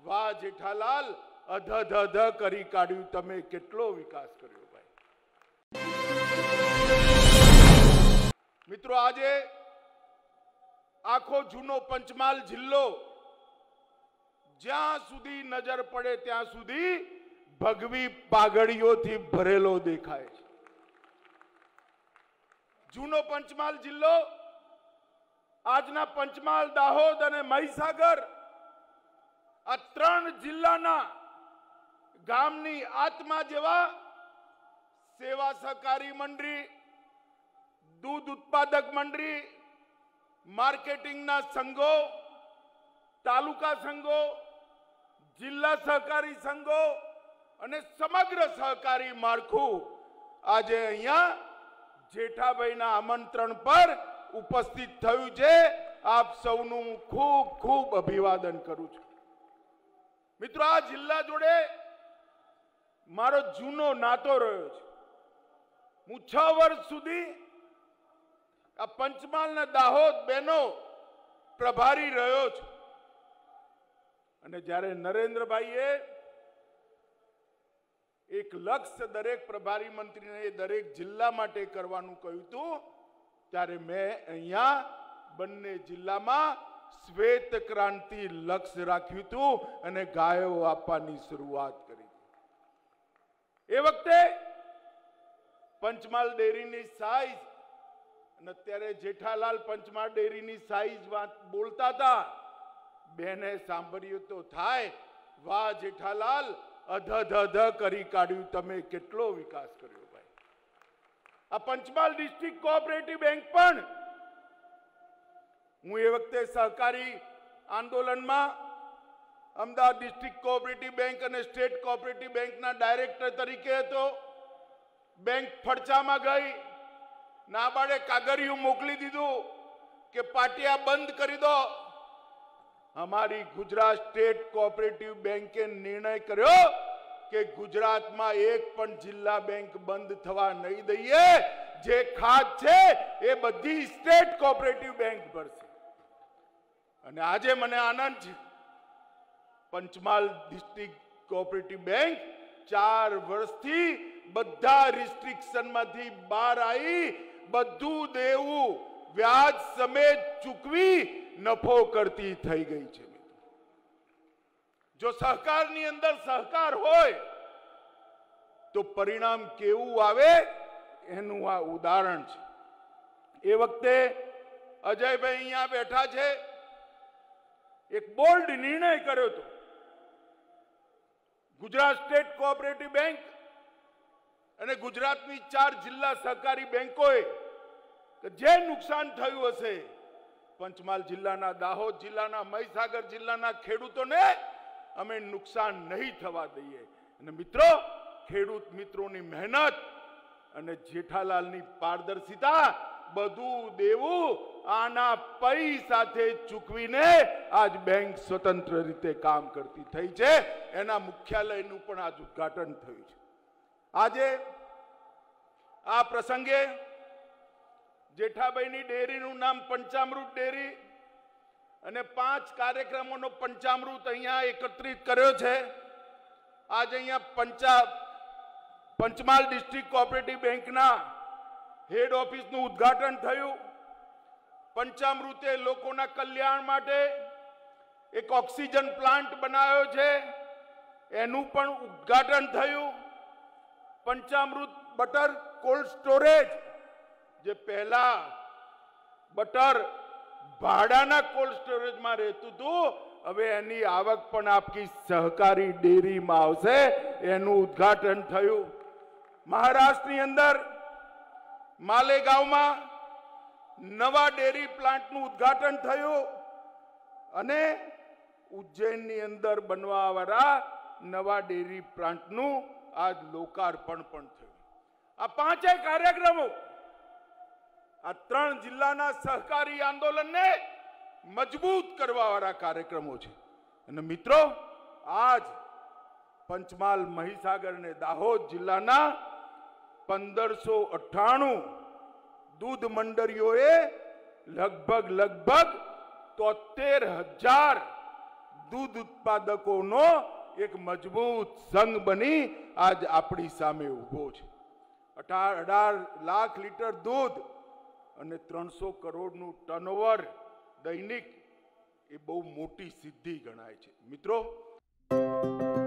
વાહ જેઠાલાલ, અધ અધ કરી કાઢ્યું તમે, કેટલો વિકાસ કર્યો ભાઈ. મિત્રો, આજે આખો જૂનો પંચમહાલ જિલ્લો જ્યાં સુધી નજર પડે ત્યાં સુધી ભગવી પાઘડીઓથી ભરેલો દેખાય છે. જૂનો પંચમહાલ જિલ્લો આજના પંચમહાલ, દાહોદ અને મહીસાગર આ ત્રણ જિલ્લાના ગામની આત્મા જેવા સેવા સહકારી મંડળી, દૂધ ઉત્પાદક મંડળી, માર્કેટિંગના સંઘો, તાલુકા સંઘો, જિલ્લા સહકારી સંઘો અને સમગ્ર સહકારી માળખું આજે અહીંયા જેઠાભાઈના આમંત્રણ પર ઉપસ્થિત થયું છે. આપ સૌનું ખૂબ ખૂબ અભિવાદન કરું છું. મિત્રો, આ જિલ્લા જોડે મારો જૂનો નાતો રહ્યો છે. હું 6 વર્ષ સુધી આ પંચમહાલ ને દાહોદ બેનો પ્રભારી રહ્યો છું. અને જ્યારે નરેન્દ્રભાઈએ એક લક્ષ્ય દરેક પ્રભારી મંત્રીને દરેક જિલ્લા માટે કરવાનું કહ્યું હતું, ત્યારે મેં અહીંયા બંને જિલ્લામાં શ્વેત ક્રાંતિ લક્ષ્ય રાખ્યું હતું અને ગાયો આપવાની શરૂઆત કરી. એ વખતે પંચમહાલ ડેરીની સાઈઝ અને અત્યારે જેઠાલાલ પંચમહાલ ડેરીની સાઈઝ વાત બોલતા હતા. બેને સાંભળ્યું તો થાય, વાહ જેઠાલાલ, અધ અધ કરી કાઢ્યું તમે, કેટલો વિકાસ કર્યો ભાઈ. આ પંચમહાલ ડિસ્ટ્રિક્ટ કોઓપરેટિવ બેંક પણ હું એ વખતે સહકારી આંદોલનમાં અમદાવાદ ડિસ્ટ્રિક્ટ કોઓપરેટિવ બેંક અને સ્ટેટ કોઓપરેટિવ બેંકના ડાયરેક્ટર તરીકે હતો. બેંક ફડચામાં ગઈ, નાબાર્ડે કાગળિયું મોકલી દીધું કે પાટિયા બંધ કરી દો. हमारी गुजरात स्टेट कोऑपरेटिव बैंक निर्णय કર્યો કે ગુજરાતમાં એક પણ જિલ્લા બેંક બંધ થવા નહીં દઈએ. જે ખાત છે એ બધી સ્ટેટ કોઓપરેટિવ બેંક ભરશે. અને આજે મને આનંદ છે, પંચમહાલ ડિસ્ટ્રિક્ટ કોઓપરેટિવ બેંક 4 વર્ષથી બધા રિસ્ટ્રિક્શનમાંથી બહાર આવી, બધું દેવું વ્યાજ સમેત ચૂકવી નફો કરતી થઈ ગઈ છે. જો સહકારની અંદર સહકાર હોય તો પરિણામ કેવું આવે એનું આ ઉદાહરણ છે. એ વખતે અજયભાઈ અહીંયા બેઠા છે, એક બોલ્ડ નિર્ણય કર્યો હતો. ગુજરાત સ્ટેટ કોઓપરેટિવ બેંક અને ગુજરાતની 4 જિલ્લા સહકારી બેંકોએ જે નુકસાન થયું હશે, પંચમહાલ જિલ્લાના, દાહોદ જિલ્લાના, મહીસાગર જિલ્લાના ખેડૂતોને અમે નુકસાન નહીં થવા દઈએ. અને મિત્રો, ખેડૂત મિત્રોની મહેનત અને જેઠાલાલની પારદર્શિતા, બધું દેવું આના પૈ સાથે ચૂકવીને આજ બેંક સ્વતંત્ર રીતે કામ કરતી થઈ છે. એના મુખ્યાલયનું પણ આજ ઉદ્ઘાટન થયું છે. આજે આ પ્રસંગે જેઠાભાઈની ડેરીનું નામ પંચામૃત ડેરી અને 5 કાર્યક્રમોનો પંચામૃત અહીંયા એકત્રિત કર્યો છે. આજે અહીંયા પંચમહાલ ડિસ્ટ્રિક્ટ કોઓપરેટિવ બેંકના હેડ ઓફિસનું ઉદ્ઘાટન થયું. પંચામૃતે લોકોના કલ્યાણ માટે એક ઓક્સિજન પ્લાન્ટ બનાવ્યો છે, એનું પણ ઉદ્ઘાટન થયું. પંચામૃત બટર કોલ્ડ સ્ટોરેજ, જે પહેલા બટર ભાડાના કોલ્ડ સ્ટોરેજમાં રહેતું હતું, હવે એની આવક પણ આપકી સહકારી ડેરીમાં આવશે, એનું ઉદ્ઘાટન થયું. મહારાષ્ટ્રની અંદર માલેગાંવમાં નવા ડેરી પ્લાન્ટનું ઉદ્ઘાટન થયું અને ઉજ્જૈનની અંદર બનવાવાળા નવા ડેરી પ્લાન્ટનું આજ લોકાર્પણ પણ થયું. આ 5 કાર્યક્રમો આ 3 જિલ્લાના સહકારી આંદોલનને મજબૂત કરવા વાળા કાર્યક્રમો છે. અને મિત્રો, આજ પંચમહાલ, મહીસાગર અને દાહોદ જિલ્લાના 1598 દૂધ મંડળીઓએ લગભગ 73,000 દૂધ ઉત્પાદકોનો એક મજબૂત સંઘ બની આજ આપણી સામે ઊભો છે. 18 લાખ લીટર દૂધ અને 300 કરોડનું ટર્નઓવર દૈનિક એ બહુ મોટી સિદ્ધિ ગણાય છે. મિત્રો,